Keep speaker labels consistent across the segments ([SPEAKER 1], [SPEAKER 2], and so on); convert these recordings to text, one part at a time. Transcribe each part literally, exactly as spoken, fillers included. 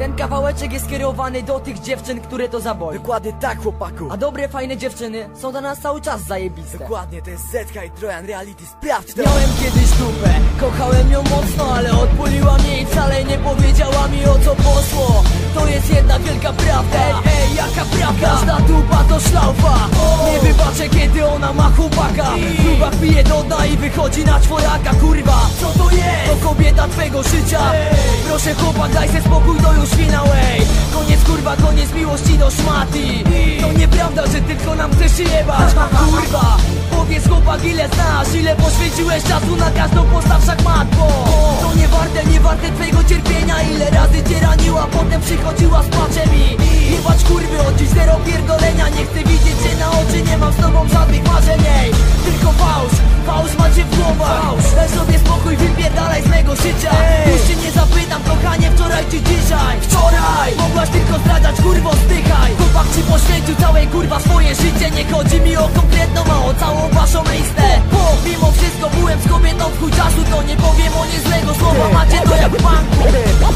[SPEAKER 1] Ten kawałeczek jest skierowany do tych dziewczyn, które to zaboli.
[SPEAKER 2] Dokładnie tak, chłopaku.
[SPEAKER 1] A dobre, fajne dziewczyny są dla nas cały czas zajebiste.
[SPEAKER 2] Dokładnie, to jest Zetka i Trojan Reality, sprawdź to.
[SPEAKER 1] Miałem kiedyś dupę, kochałem ją mocno, ale odpuliła mnie i wcale nie powiedziała mi, o co poszło. To jest jedna wielka prawda. Ej, ej, jaka prawda? Każda dupa to szlaufa. Nie wybaczę, kiedy ona ma chłopaka. W klubach pije do dna i wychodzi na czworaka. Kurwa, co to jest? To kobieta twego życia. Proszę chłopak, daj se spokój, to już finał, ej. Koniec kurwa, koniec miłości do szmaty. To nieprawda, że tylko nam chcesz jebać. Kurwa, powiedz chłopak, ile znasz, ile poświęciłeś czasu na każdą postaw szachmat. Bo to nie warte, nie warte twojego cierpienia. Ile razy cię raniła, potem przychodziła z płaczem i jebać kurwy, od dziś zero pierdolenia. Nie chcę widzieć cię na oczy, nie mam z tobą żadnych marzeń, ej. Tylko fałsz, fałsz macie w głowach. Daj sobie spokój, wypierdalaj z mego życia. Już cię nie zapytam, kochanie, wczoraj czy dzisiaj. Wczoraj mogłaś tylko zdradzać, kurwo, zdychaj. Chłopak ci poświęcił całe kurwa swoje życie. Nie chodzi mi o konkretną, a o całą waszą listę. Bo mimo wszystko byłem z kobietą w chuj czasu. To nie powiem o nie złego słowa, macie to jak w banku.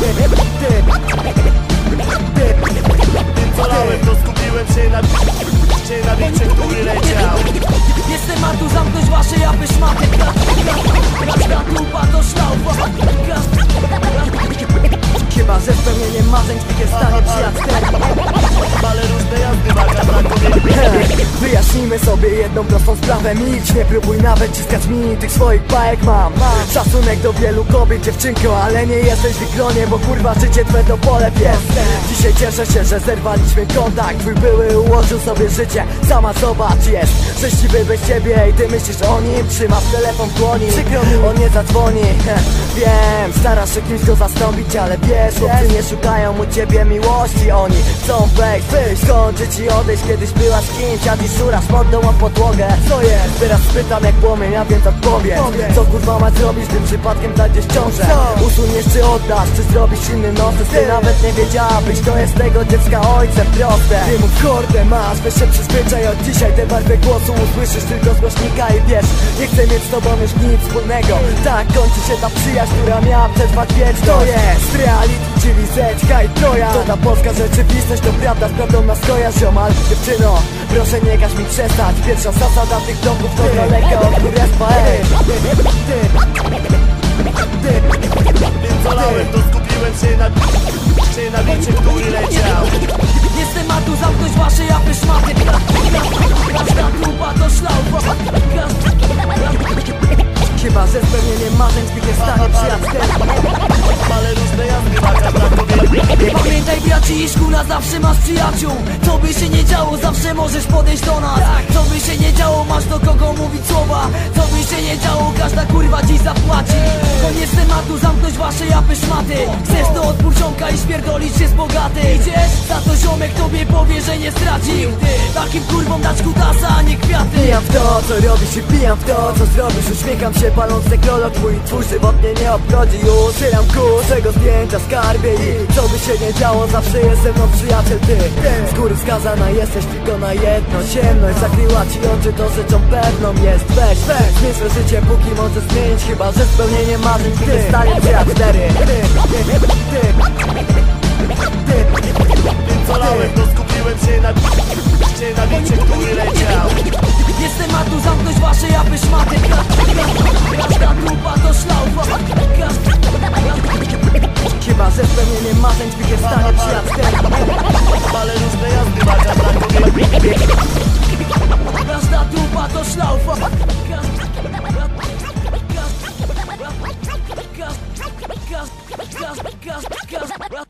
[SPEAKER 3] Tym polałem, to skupiłem się na się na bicie, który leciał.
[SPEAKER 1] Jestem a tu zamknąć wasze japy szmaty. Każda dupa to szlaufa.
[SPEAKER 2] Chyba, że spełnieniem marzeń twój stanie przyjacielem.
[SPEAKER 3] Ale różne jazdy waga dla kobiety.
[SPEAKER 2] Wyjaśnijmy sobie jedną prostą sprawę. Milcz, nie próbuj nawet ciskać mi tych swoich bajek. Mam szacunek do wielu kobiet, dziewczynko, ale nie jesteś w ich gronie, bo kurwa życie twe to pole pies. Dzisiaj cieszę się, że zerwaliśmy kontakt. Twój były ułożył sobie życie, sama zobacz, jest szczęśliwy bez ciebie i ty myślisz o nim. Trzymasz telefon w dłoni, on nie zadzwoni. Wiem, starasz się kimś go zastąpić, ale wiesz, chłopcy nie szukają u ciebie miłości. Oni chcą wejść, wyjść, skończyć i odejść. Kiedyś byłaś kimś, a dziś szurasz mordą o podłogę. Co jest? Teraz pytam jak płomień, a więc odpowiedz. Co kurwa ma zrobić, tym przypadkiem znajdziesz ciążę? Usuniesz czy oddasz, czy zrobisz inny noces? Ty nawet nie wiedziałabyś, to jest tego dziecka ojcem proste. Ty mów kordę masz, weź się przyzwyczaj, od dzisiaj te barwy głosu usłyszysz tylko z głośnika i wiesz, nie chcę mieć z tobą już nic wspólnego. Tak kończy się ta przyjaźń, która miała przetrwać wieczność. To jest reality, czyli Zetka i Trojan. To ta polska rzeczywistość, to prawda, z prawdą nas kojarzy, mal. Dziewczyno, proszę nie każ mi przestać. Pierwsza zasada tych domków to daleka od kurestwa, ej.
[SPEAKER 3] Tym polałem, to skupiłem się na się na bicie, który leciał.
[SPEAKER 1] Jestem a tu zamknąć wasze japy szmaty. Każda dupa to szlaufa.
[SPEAKER 2] Chyba, że spełnieniem marzeń twój stanie przyjacielem.
[SPEAKER 3] Ale różne jazdy waga dla kobiety.
[SPEAKER 1] Pamiętaj braciszku, na zawsze masz przyjaciół. Co by się nie działo, zawsze możesz podejść do nas. Co by się nie działo, masz do kogo mówić słowa. Co by się nie działo, każda kurwa dziś zapłaci. Koniec tematu, zamknąć wasze japy szmaty. Chcesz to od ziomka i śpierdolić się z bogaty. Idziesz? Za to ziomek tobie powie, że nie stracił. Takim kurwom dać kutasa, a nie kwiaty.
[SPEAKER 2] Pijam w to, co robisz i pijam w to, co zrobisz. Uśmiecham się, paląc nekrolog. Twój twój żywot mnie nie obchodzi. Już syram kurz, czego zdjęcia skarbie. I co by się nie działo, zawsze jest ze mną przyjaciel ty. Z góry skazana jesteś tylko na jedno. Ciemność zakryła ci oczy, to rzeczą pewną jest. Weź, weź, zmień swe życie, póki możesz zmienić. Chyba, że spełnienie marzeń ty stanie przyjaciel cztery.
[SPEAKER 3] Tym polałem, to skupiłem się na się na bicie, który leciał.
[SPEAKER 1] Jestem a tu zamknąć wasze japy szmaty. Każda dupa to szlaufa.
[SPEAKER 2] Chyba, że spełnieniem marzeń twój stanie przyjacielem.
[SPEAKER 3] Ale różne jazdy waga dla kobiety.
[SPEAKER 1] Każda dupa to szlaufa. Każda